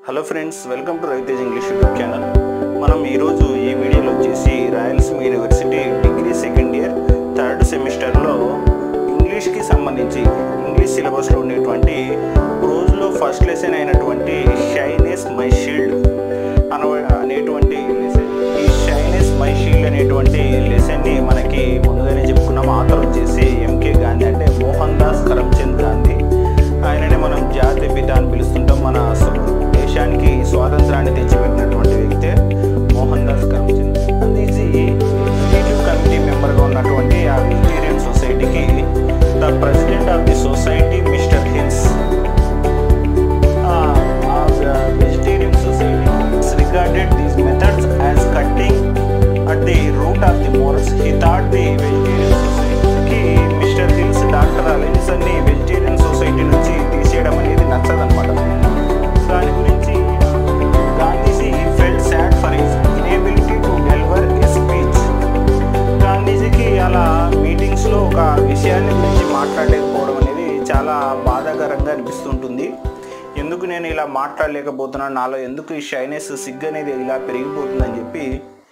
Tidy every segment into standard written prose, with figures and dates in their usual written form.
Hello friends, welcome to Ravitej English YouTube channel. మనం ఈరోజు ఈ వీడియోలో వచ్చేసి Rayalaseema university degree second year third సెమిస్టర్లో ఇంగ్లీష్కి సంబంధించి ఇంగ్లీష్ సిలబస్లో ఉండేటువంటి ప్రోజ్లో ఫస్ట్ లెసన్ అయినటువంటి షైనెస్ మై షీల్డ్ అనేటువంటి లెసన్. ఈ షైనెస్ మై షీల్డ్ అనేటువంటి లెసన్ని మనకి ముందుగానే చెప్పుకున్నాం. ఆథర్ వచ్చేసి ఎంకే గాంధీ, అంటే మోహన్ దాస్ కరమ్చంద్ గాంధీ. ఆయననే మనం జాతీయ పిత అని పిలుస్తుంటాం. మన దేశానికి స్వాతంత్రాన్ని తెచ్చిపెట్టినటువంటి వ్యక్తే మోహన్ దాస్ కరమ్చంద్. గాంధీజీ ఎగ్జిక్యూటివ్ కమిటీ మెంబర్గా ఉన్నటువంటి ఆ వెజిటేరియన్ సొసైటీకి the president of the society mister Hills, vegetarian society regarded these methods as cutting at the root of the morals. He thought the vegetarian society ki Mr. Hills doctor Allinson ని vegetarian society నుంచి తీసేయడం అనేది నచ్చదన్నమాట. దాని గురించి Gandhiji felt sad for his inability to deliver a speech. గాంధీజీకి అలా మీటింగ్స్లో ఒక విషయాన్ని గురించి మాట్లాడలేకపోవడం అనేది చాలా బాధాకరంగా అనిపిస్తుంటుంది. ఎందుకు నేను ఇలా మాట్లాడలేకపోతున్నాను, నాలో ఎందుకు ఈ షైనెస్ సిగ్గు అనేది ఇలా పెరిగిపోతుందని చెప్పి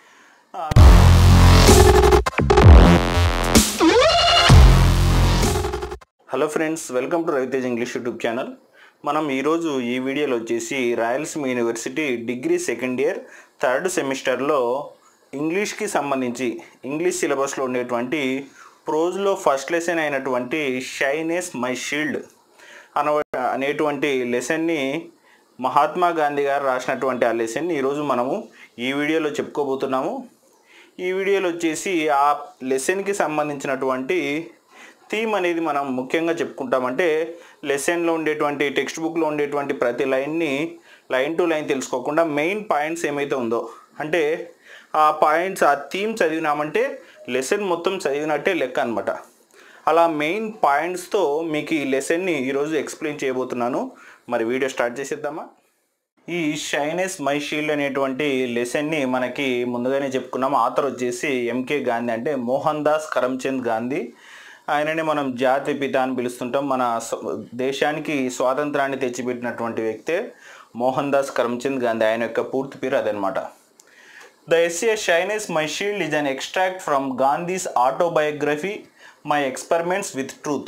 hello friends, welcome to Ravitej English YouTube channel. మనం ఈరోజు ఈ వీడియోలో వచ్చేసి Rayalaseema university degree second year third సెమిస్టర్లో ఇంగ్లీష్కి సంబంధించి ఇంగ్లీష్ సిలబస్లో ఉండేటువంటి ప్రోజ్లో ఫస్ట్ లెసన్ అయినటువంటి షైనెస్ మై షీల్డ్ అనేటువంటి లెసన్ని మహాత్మా గాంధీ గారు రాసినటువంటి ఆ లెసన్ని ఈరోజు మనము ఈ వీడియోలో చెప్పుకోబోతున్నాము. ఈ వీడియోలో వచ్చేసి ఆ లెసన్కి సంబంధించినటువంటి థీమ్ అనేది మనం ముఖ్యంగా చెప్పుకుంటామంటే లెసన్లో ఉండేటువంటి టెక్స్ట్ బుక్లో ఉండేటువంటి ప్రతి లైన్ని లైన్ టు లైన్ తెలుసుకోకుండా మెయిన్ పాయింట్స్ ఏమైతే ఉందో, అంటే ఆ పాయింట్స్ ఆ థీమ్ చదివినామంటే లెసన్ మొత్తం చదివినట్టే లెక్క అనమాట. అలా మెయిన్ పాయింట్స్తో మీకు ఈ లెసన్ని ఈరోజు ఎక్స్ప్లెయిన్ చేయబోతున్నాను. మరి వీడియో స్టార్ట్ చేసేద్దామా? ఈ షైనెస్ మై షీల్డ్ అనేటువంటి లెసన్ని మనకి ముందుగానే చెప్పుకున్నాము. ఆథర్ వచ్చేసి ఎంకే గాంధీ, అంటే మోహన్ దాస్ కరమ్చంద్ గాంధీ. ఆయననే మనం జాతీయ పిత అని పిలుస్తుంటాం. మన దేశానికి స్వాతంత్రాన్ని తెచ్చిపెట్టినటువంటి వ్యక్తే మోహన్ దాస్ కరమ్చంద్ గాంధీ. ఆయన యొక్క పూర్తి పేరు అదనమాట. The essay shyness my shield is an extract from Gandhi's autobiography my experiments with truth.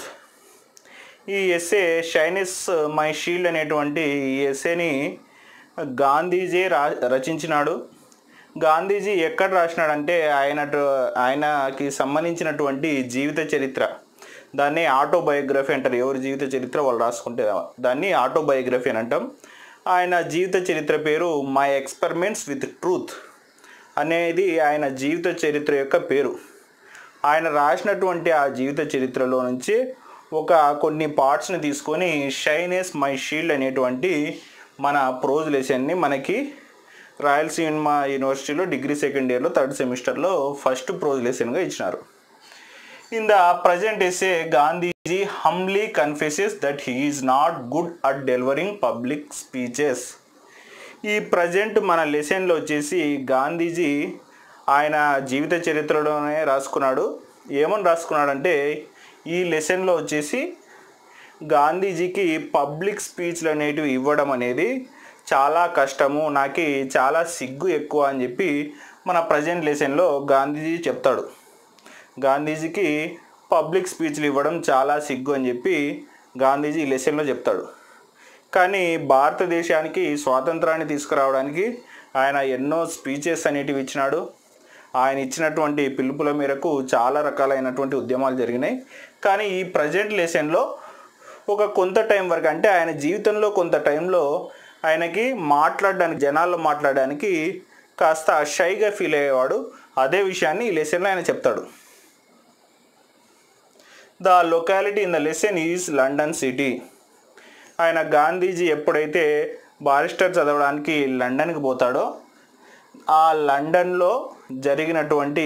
ఈ ఎస్సే షైనెస్ మై షీల్డ్ అనేటువంటి ఈ ఎస్సేని గాంధీజీ రచించినాడు. గాంధీజీ ఎక్కడ రాసినాడంటే ఆయనకి సంబంధించినటువంటి జీవిత చరిత్ర, దాన్ని ఆటోబయోగ్రఫీ అంటారు. ఎవరి జీవిత చరిత్ర వాళ్ళు రాసుకుంటే దాన్ని ఆటోబయోగ్రఫీ అని అంటాం. ఆయన జీవిత చరిత్ర పేరు మై ఎక్స్పెరిమెంట్స్ విత్ ట్రూత్ అనేది ఆయన జీవిత చరిత్ర యొక్క పేరు. ఆయన రాసినటువంటి ఆ జీవిత చరిత్రలో నుంచి కొన్ని పార్ట్స్ని తీసుకొని షైనెస్ మై షీల్డ్ అనేటువంటి మన ప్రోజ్ లెసన్ని మనకి రాయలసీమ యూనివర్సిటీలో డిగ్రీ సెకండ్ ఇయర్లో థర్డ్ సెమిస్టర్లో ఫస్ట్ ప్రోజ్ లెసన్గా ఇచ్చినారు. In the present essay Gandhiji humbly confesses that he is not good at delivering public speeches. ఈ ప్రజెంట్ మన లెసన్లో వచ్చేసి గాంధీజీ ఆయన జీవిత చరిత్రలోనే రాసుకున్నాడు. ఏమని రాసుకున్నాడంటే ఈ లెసన్లో వచ్చేసి గాంధీజీకి పబ్లిక్ స్పీచ్లు అనేటివి ఇవ్వడం అనేది చాలా కష్టము, నాకు చాలా సిగ్గు ఎక్కువ అని చెప్పి మన ప్రజెంట్ లెసన్లో గాంధీజీ చెప్తాడు. గాంధీజీకి పబ్లిక్ స్పీచ్లు ఇవ్వడం చాలా సిగ్గు అని చెప్పి గాంధీజీ ఈ లెసన్లో చెప్తాడు. కానీ భారతదేశానికి స్వాతంత్రాన్ని తీసుకురావడానికి ఆయన ఎన్నో స్పీచెస్ అనేటివి ఇచ్చినాడు. ఆయన ఇచ్చినటువంటి పిలుపుల మేరకు చాలా రకాలైనటువంటి ఉద్యమాలు జరిగినాయి. కానీ ఈ ప్రజెంట్ లెసన్లో కొంత టైం వరకు, అంటే ఆయన జీవితంలో కొంత టైంలో ఆయనకి జనాల్లో మాట్లాడడానికి కాస్త షైగా ఫీల్ అయ్యేవాడు. అదే విషయాన్ని ఈ లెసన్లో ఆయన చెప్తాడు. The locality in the lesson is London city. ఆయన గాంధీజీ ఎప్పుడైతే బారిస్టర్ చదవడానికి లండన్కి పోతాడో ఆ లండన్లో జరిగినటువంటి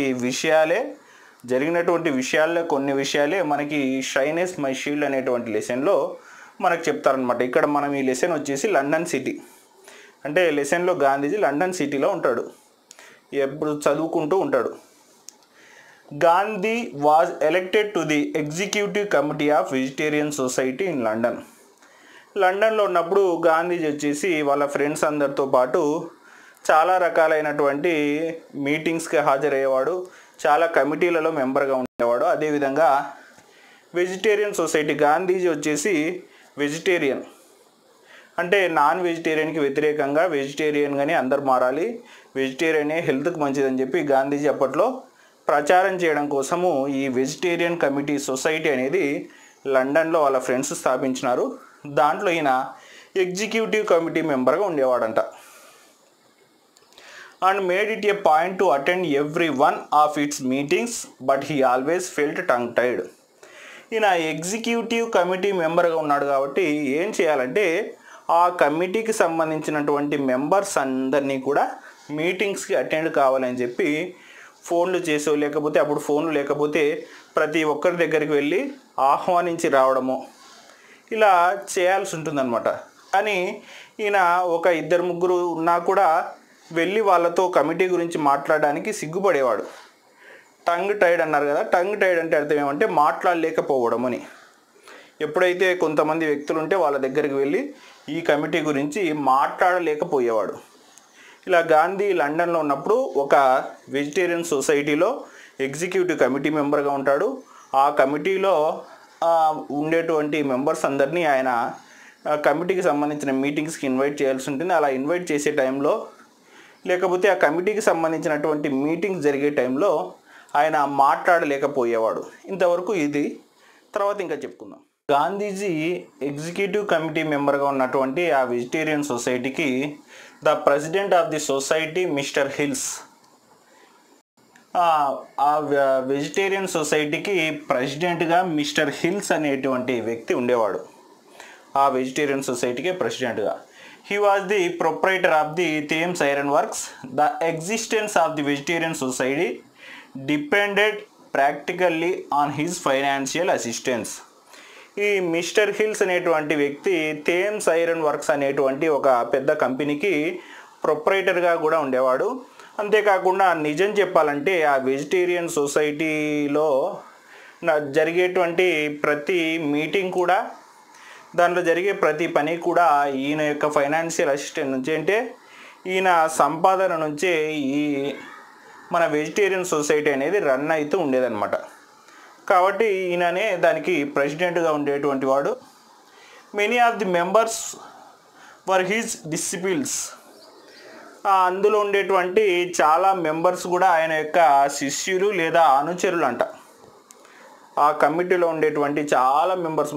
విషయాల్లో కొన్ని విషయాలే మనకి షైనెస్ మై షీల్డ్ అనేటువంటి లెసన్లో మనకు చెప్తారనమాట. ఇక్కడ మనం ఈ లెసన్ వచ్చేసి లండన్ సిటీ, అంటే లెసన్లో గాంధీజీ లండన్ సిటీలో ఉంటాడు, ఎప్పుడు చదువుకుంటూ ఉంటాడు. Gandhi was elected to the executive committee of vegetarian society in London. లండన్లో ఉన్నప్పుడు గాంధీజీ వచ్చేసి వాళ్ళ ఫ్రెండ్స్ అందరితో పాటు చాలా రకాలైనటువంటి మీటింగ్స్కి హాజరయ్యేవాడు, చాలా కమిటీలలో మెంబర్గా ఉండేవాడు. అదేవిధంగా వెజిటేరియన్ సొసైటీ, గాంధీజీ వచ్చేసి వెజిటేరియన్, అంటే నాన్ వెజిటేరియన్కి వ్యతిరేకంగా వెజిటేరియన్గానే అందరు మారాలి, వెజిటేరియనే హెల్త్కి మంచిదని చెప్పి గాంధీజీ అప్పట్లో ప్రచారం చేయడం కోసము ఈ వెజిటేరియన్ కమిటీ సొసైటీ అనేది లండన్లో వాళ్ళ ఫ్రెండ్స్ స్థాపించినారు. దాంట్లో ఈయన ఎగ్జిక్యూటివ్ కమిటీ మెంబర్గా ఉండేవాడంట. And made it a point to attend every one of its meetings but he always felt tongue tied. ఈయన ఎగ్జిక్యూటివ్ కమిటీ మెంబర్గా ఉన్నాడు కాబట్టి ఏం చేయాలంటే ఆ కమిటీకి సంబంధించినటువంటి మెంబర్స్ అందరినీ కూడా మీటింగ్స్కి అటెండ్ కావాలని చెప్పి ఫోన్లు చేసో, లేకపోతే అప్పుడు ఫోన్లు లేకపోతే ప్రతి ఒక్కరి దగ్గరికి వెళ్ళి ఆహ్వానించి రావడము ఇలా చేయాల్సి ఉంటుందన్నమాట. కానీ ఈయన ఒక 2-3 ఉన్నా కూడా వెళ్ళి వాళ్ళతో కమిటీ గురించి మాట్లాడడానికి సిగ్గుపడేవాడు. టంగ్ టైడ్ అన్నారు కదా, టంగ్ టైడ్ అంటే అర్థం ఏమంటే మాట్లాడలేకపోవడం అని. ఎప్పుడైతే కొంతమంది వ్యక్తులు ఉంటే వాళ్ళ దగ్గరికి వెళ్ళి ఈ కమిటీ గురించి మాట్లాడలేకపోయేవాడు. ఇలా గాంధీ లండన్లో ఉన్నప్పుడు ఒక వెజిటేరియన్ సొసైటీలో ఎగ్జిక్యూటివ్ కమిటీ మెంబర్గా ఉంటాడు. ఆ కమిటీలో ఉండేటువంటి మెంబర్స్ అందరినీ ఆయన కమిటీకి సంబంధించిన మీటింగ్స్కి ఇన్వైట్ చేయాల్సి ఉంటుంది. అలా ఇన్వైట్ చేసే టైంలో, లేకపోతే ఆ కమిటీకి సంబంధించినటువంటి మీటింగ్స్ జరిగే టైంలో ఆయన మాట్లాడలేకపోయేవాడు. ఇంతవరకు ఇది, తర్వాత ఇంకా చెప్పుకుందాం. గాంధీజీ ఎగ్జిక్యూటివ్ కమిటీ మెంబర్గా ఉన్నటువంటి ఆ వెజిటేరియన్ సొసైటీకి the president of the society mister Hills, ఆ వెజిటేరియన్ సొసైటీకి ప్రెసిడెంట్గా మిస్టర్ హిల్స్ అనేటువంటి వ్యక్తి ఉండేవాడు. ఆ వెజిటేరియన్ సొసైటీకి ప్రెసిడెంట్గా. He was the proprietor of the Thames iron works. The existence of the vegetarian society depended practically on his financial assistance. ఈ మిస్టర్ హిల్స్ అనేటువంటి వ్యక్తి థేమ్స్ ఐరన్ వర్క్స్ అనేటువంటి ఒక పెద్ద కంపెనీకి ప్రొప్రైటర్గా కూడా ఉండేవాడు. అంతేకాకుండా నిజం చెప్పాలంటే ఆ వెజిటేరియన్ సొసైటీలో జరిగేటువంటి ప్రతి మీటింగ్ కూడా, దాంట్లో జరిగే ప్రతి పని కూడా ఈయన యొక్క ఫైనాన్షియల్ అసిస్టెంట్ నుంచి, అంటే ఈయన సంపాదన నుంచే ఈ మన వెజిటేరియన్ సొసైటీ అనేది రన్ అవుతూ ఉండేదన్నమాట. కాబట్టి ఈయననే దానికి ప్రెసిడెంట్గా ఉండేటువంటి వాడు. Many of the members were his disciples. అందులో ఉండేటువంటి చాలా మెంబర్స్ కూడా ఆయన యొక్క శిష్యులు లేదా అనుచరులు అంట. ఆ కమిటీలో ఉండేటువంటి చాలా మెంబర్స్,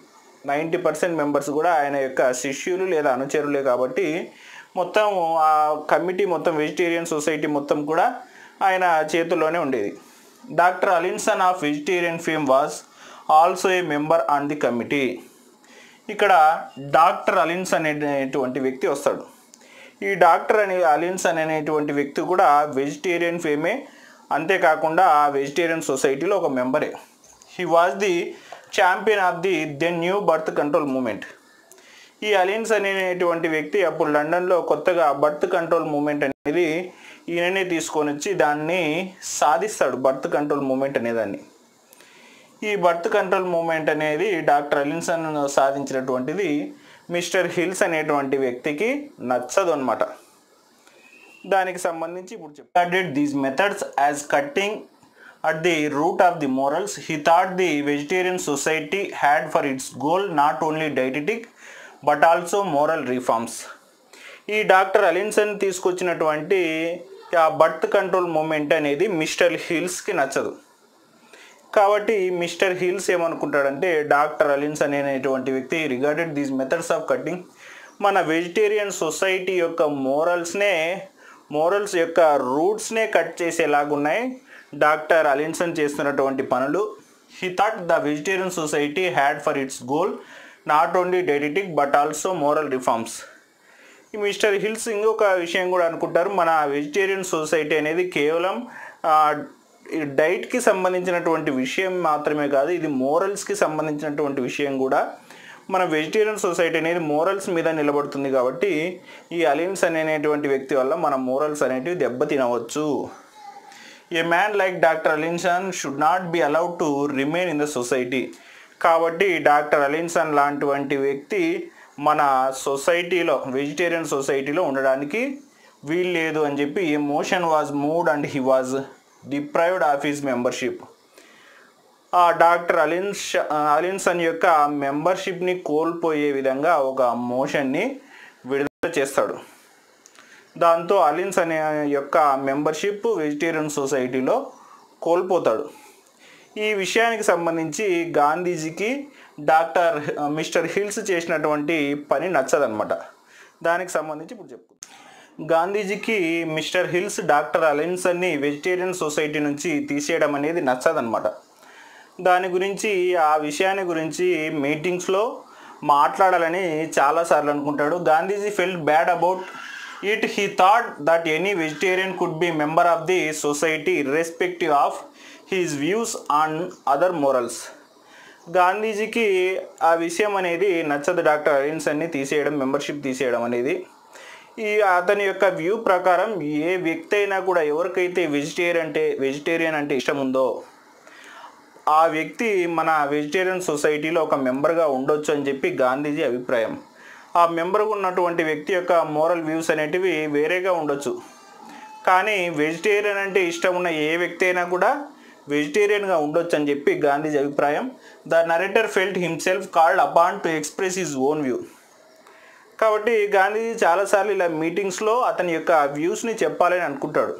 90% మెంబర్స్ కూడా ఆయన యొక్క శిష్యులు లేదా అనుచరులే. కాబట్టి మొత్తం ఆ కమిటీ మొత్తం, వెజిటేరియన్ సొసైటీ మొత్తం కూడా ఆయన చేతుల్లోనే ఉండేది. Doctor Allinson of vegetarian fame was also a member on the committee. ఇక్కడ డాక్టర్ అలిన్సన్ అనేటువంటి వ్యక్తి వస్తాడు. ఈ డాక్టర్ అలిన్సన్ అనేటువంటి వ్యక్తి కూడా వెజిటేరియన్ ఫేమే, అంతేకాకుండా ఆ వెజిటేరియన్ సొసైటీలో ఒక మెంబరే. He was the champion of the then new birth control movement. ఈ అలిన్సన్ అనేటువంటి వ్యక్తి అప్పుడు లండన్లో కొత్తగా బర్త్ కంట్రోల్ మూమెంట్ అనేది ఈయననే తీసుకొని వచ్చి దాన్ని సాధిస్తాడు. బర్త్ కంట్రోల్ మూమెంట్ అనేదాన్ని, ఈ బర్త్ కంట్రోల్ మూమెంట్ అనేది డాక్టర్ అలిన్సన్ సాధించినటువంటిది మిస్టర్ హిల్స్ అనేటువంటి వ్యక్తికి నచ్చదు అన్నమాట. దానికి సంబంధించి ఇప్పుడు చెప్పాడు. These methods as cutting at the root of the morals. He thought the vegetarian society had for its goal not only dietetic but also moral reforms. ఈ డాక్టర్ అలిన్సన్ తీసుకొచ్చినటువంటి ఆ బర్త్ కంట్రోల్ మూమెంట్ అనేది mister హిల్స్కి నచ్చదు. కాబట్టి mister Hills ఏమనుకుంటాడంటే, doctor Allinson అనేటువంటి వ్యక్తి regarded these methods of cutting, మన వెజిటేరియన్ సొసైటీ యొక్క మోరల్స్ యొక్క రూట్స్నే కట్ చేసేలాగున్నాయి డాక్టర్ అలిన్సన్ చేస్తున్నటువంటి పనులు. He thought the vegetarian society had for its goal not only dietetic but also moral reforms. ఈ మిస్టర్ హిల్స్ ఇంకొక విషయం కూడా అనుకుంటారు, మన వెజిటేరియన్ సొసైటీ అనేది కేవలం డైట్కి సంబంధించినటువంటి విషయం మాత్రమే కాదు, ఇది మోరల్స్కి సంబంధించినటువంటి విషయం కూడా. మన వెజిటేరియన్ సొసైటీ అనేది మోరల్స్ మీద నిలబడుతుంది. కాబట్టి ఈ అలిన్సన్ అనేటువంటి వ్యక్తి వల్ల మన మోరల్స్ అనేటివి దెబ్బతినవచ్చు. A man like doctor Allinson should not be allowed to remain in the society. కాబట్టి డాక్టర్ అలిన్సన్ లాంటివంటి వ్యక్తి మన సొసైటీలో వెజిటేరియన్ సొసైటీలో ఉండడానికి వీలు లేదు అని చెప్పి motion was moved and he was deprived of his membership. ఆ డాక్టర్ అలిన్సన్ యొక్క మెంబర్షిప్ని కోల్పోయే విధంగా ఒక మోషన్ని విడుదల చేస్తాడు. దాంతో అలిన్సన్ యొక్క మెంబర్షిప్ వెజిటేరియన్ సొసైటీలో కోల్పోతాడు. ఈ విషయానికి సంబంధించి గాంధీజీకి మిస్టర్ హిల్స్ చేసినటువంటి పని నచ్చదనమాట. దానికి సంబంధించి ఇప్పుడు చెప్పుకుందాం. గాంధీజీకి మిస్టర్ హిల్స్ డాక్టర్ అలిన్సన్ని వెజిటేరియన్ సొసైటీ నుంచి తీసేయడం అనేది నచ్చదనమాట. దాని గురించి ఆ విషయాన్ని గురించి మీటింగ్స్లో మాట్లాడాలని చాలాసార్లు అనుకుంటాడు. Gandhiji felt bad about it. He thought that any vegetarian could be member of the society irrespective of his views on other morals. గాంధీజీకి ఆ విషయం అనేది నచ్చదు, డాక్టర్ అలిన్సన్ని తీసేయడం, మెంబర్షిప్ తీసేయడం అనేది. అతని యొక్క వ్యూ ప్రకారం ఏ వ్యక్తి అయినా కూడా ఎవరికైతే వెజిటేరియన్ అంటే ఇష్టం ఉందో ఆ వ్యక్తి మన వెజిటేరియన్ సొసైటీలో ఒక మెంబర్గా ఉండొచ్చు అని చెప్పి గాంధీజీ అభిప్రాయం. ఆ మెంబర్గా ఉన్నటువంటి వ్యక్తి యొక్క మోరల్ వ్యూస్ అనేటివి వేరేగా ఉండొచ్చు, కానీ వెజిటేరియన్ అంటే ఇష్టం ఉన్న ఏ వ్యక్తి అయినా కూడా వెజిటేరియన్గా ఉండొచ్చు అని చెప్పి గాంధీజీ అభిప్రాయం. The narrator felt himself called upon to express his own view. కాబట్టి గాంధీజీ చాలాసార్లు ఇలా మీటింగ్స్లో అతని యొక్క వ్యూస్ని చెప్పాలని అనుకుంటాడు.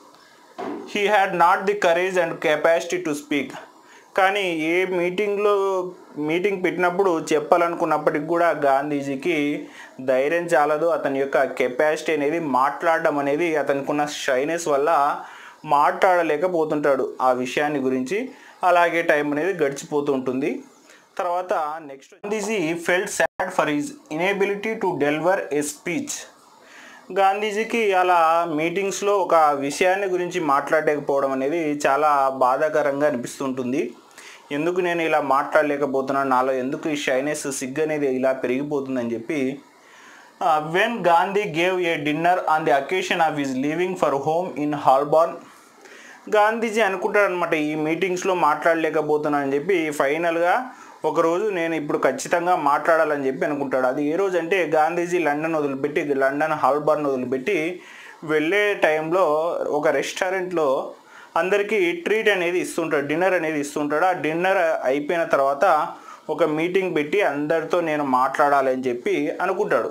He had not the courage and capacity to speak. కానీ ఏ మీటింగ్ పెట్టినప్పుడు చెప్పాలనుకున్నప్పటికి కూడా గాంధీజీకి ధైర్యం చాలదు. అతని యొక్క కెపాసిటీ అనేది మాట్లాడడం అనేది అతనికి ఉన్న షైనెస్ వల్ల మాట్లాడలేకపోతుంటాడు ఆ విషయాన్ని గురించి. అలాగే టైం అనేది గడిచిపోతూ ఉంటుంది. తర్వాత next, Gandhiji felt sad for his inability to deliver a speech. గాంధీజీకి అలా మీటింగ్స్లో ఒక విషయాన్ని గురించి మాట్లాడలేకపోవడం అనేది చాలా బాధాకరంగా అనిపిస్తుంటుంది. ఎందుకు నేను ఇలా మాట్లాడలేకపోతున్నాను, నాలో ఎందుకు ఈ షైనెస్, సిగ్గు అనేది ఇలా పెరిగిపోతుందని చెప్పి. When Gandhi gave a dinner on the occasion of his leaving for home in Holborn. Gandhiji అనుకుంటాడు అనమాట, ఈ మీటింగ్స్లో మాట్లాడలేకపోతున్నానని చెప్పి. ఫైనల్గా ఒకరోజు నేను ఇప్పుడు ఖచ్చితంగా మాట్లాడాలని చెప్పి అనుకుంటాడు. అది ఏ రోజు అంటే గాంధీజీ లండన్ హాల్బార్న్ వదిలిపెట్టి వెళ్ళే టైంలో ఒక రెస్టారెంట్లో అందరికీ ట్రీట్ అనేది ఇస్తుంటాడు, డిన్నర్ అనేది ఇస్తుంటాడు. ఆ డిన్నర్ అయిపోయిన తర్వాత ఒక మీటింగ్ పెట్టి అందరితో నేను మాట్లాడాలి అని చెప్పి అనుకుంటాడు.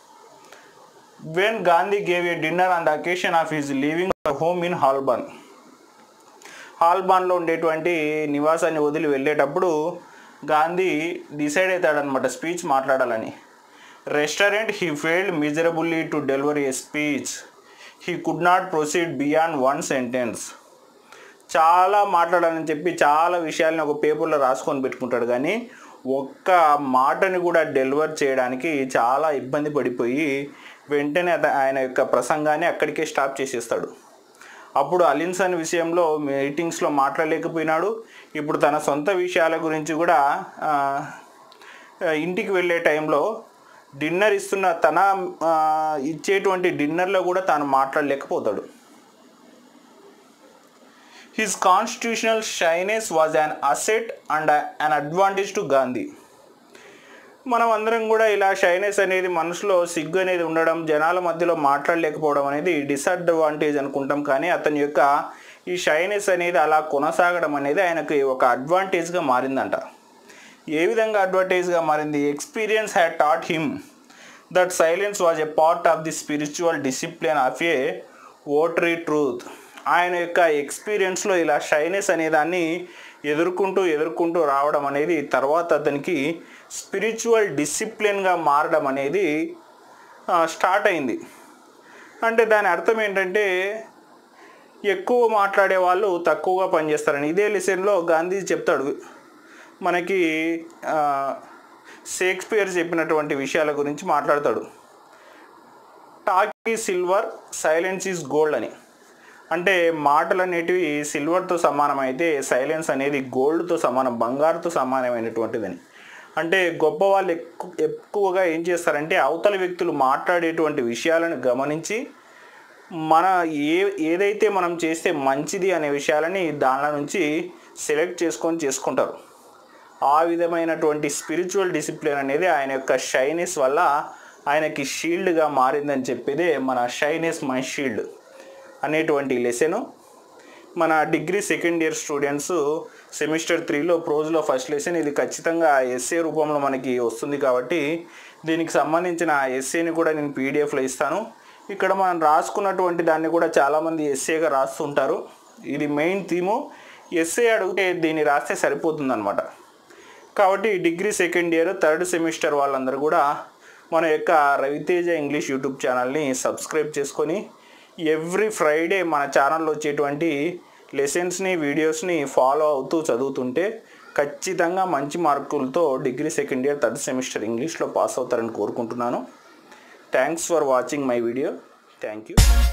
When Gandhi gave a dinner on the occasion of his leaving home in Holborn. హాల్బార్న్లో ఉండేటువంటి నివాసాన్ని వదిలి వెళ్ళేటప్పుడు గాంధీ డిసైడ్ అవుతాడనమాట స్పీచ్ మాట్లాడాలని. Restaurant he failed miserably to deliver a speech. He could not proceed beyond one sentence. చాలా మాట్లాడాలని చెప్పి చాలా విషయాల్ని ఒక పేపర్లో రాసుకొని పెట్టుకుంటాడు, కానీ ఒక్క మాటని కూడా డెలివర్ చేయడానికి చాలా ఇబ్బంది పడిపోయి వెంటనే ఆయన యొక్క ప్రసంగాన్ని అక్కడికే స్టాప్ చేసేస్తాడు. అప్పుడు అలిన్సన్ విషయంలో మీటింగ్స్లో మాట్లాడలేకపోయినాడు. ఇప్పుడు తన సొంత విషయాల గురించి కూడా ఇంటికి వెళ్ళే టైంలో డిన్నర్ ఇచ్చేటువంటి డిన్నర్లో కూడా తాను మాట్లాడలేకపోతాడు. His constitutional shyness was an asset and an advantage to Gandhi. మనం అందరం కూడా ఇలా షైనెస్ అనేది మనసులో సిగ్గు అనేది ఉండడం, జనాల మధ్యలో మాట్లాడలేకపోవడం అనేది డిసడ్వాంటేజ్ అనుకుంటాం, కానీ అతని యొక్క ఈ షైనెస్ అనేది అలా కొనసాగడం అనేది ఆయనకి ఒక అడ్వాంటేజ్గా మారిందంట. ఏ విధంగా అడ్వాంటేజ్గా మారింది? Experience had taught him that silence was a part of the spiritual discipline of a votary truth. ఆయన యొక్క ఎక్స్పీరియన్స్లో ఇలా షైనెస్ అనే దాన్ని ఎదుర్కొంటూ రావడం అనేది తర్వాత అతనికి స్పిరిచువల్ డిసిప్లిన్గా మారడం అనేది స్టార్ట్ అయింది. అంటే దాని అర్థం ఏంటంటే ఎక్కువ మాట్లాడే వాళ్ళు తక్కువగా పనిచేస్తారని. ఇదే లెసన్లో గాంధీజీ చెప్తాడు మనకి. షేక్స్పియర్ చెప్పినటువంటి విషయాల గురించి మాట్లాడతాడు. Talk is silver, silence is gold అని. అంటే మాటలు అనేటివి సిల్వర్తో సమానమైతే సైలెన్స్ అనేది గోల్డ్తో సమానం, బంగారుతో సమానమైనటువంటిదని. అంటే గొప్ప వాళ్ళు ఎక్కువగా ఏం చేస్తారంటే అవతల వ్యక్తులు మాట్లాడేటువంటి విషయాలను గమనించి ఏదైతే మనం చేస్తే మంచిది అనే విషయాలని దానిలో నుంచి సెలెక్ట్ చేసుకుంటారు. ఆ విధమైనటువంటి స్పిరిచువల్ డిసిప్లిన్ అనేది ఆయన యొక్క షైనెస్ వల్ల ఆయనకి షీల్డ్గా మారిందని చెప్పేదే మన షైనెస్ మై షీల్డ్ అనేటువంటి లెసను. మన degree second year students semester 3లో ప్రోజ్లో ఫస్ట్ లెసన్. ఇది ఖచ్చితంగా ఎస్ఏ రూపంలో మనకి వస్తుంది కాబట్టి దీనికి సంబంధించిన ఎస్ఏని కూడా నేను పీడిఎఫ్లో ఇస్తాను. ఇక్కడ మనం రాసుకున్నటువంటి దాన్ని కూడా చాలామంది ఎస్ఏగా రాస్తుంటారు. ఇది మెయిన్ థీము. ఎస్ఏ అడిగితే దీన్ని రాస్తే సరిపోతుందన్నమాట. కాబట్టి degree second year third semester వాళ్ళందరూ కూడా మన యొక్క రవితేజ ఇంగ్లీష్ యూట్యూబ్ ఛానల్ని సబ్స్క్రైబ్ చేసుకొని ఎవ్రీ ఫ్రైడే మన ఛానల్లో వచ్చేటువంటి లెసన్స్ని వీడియోస్ని ఫాలో అవుతూ చదువుతుంటే ఖచ్చితంగా మంచి మార్కులతో degree second year third semester ఇంగ్లీష్లో పాస్ అవుతారని కోరుకుంటున్నాను. Thanks for watching my video. Thank you.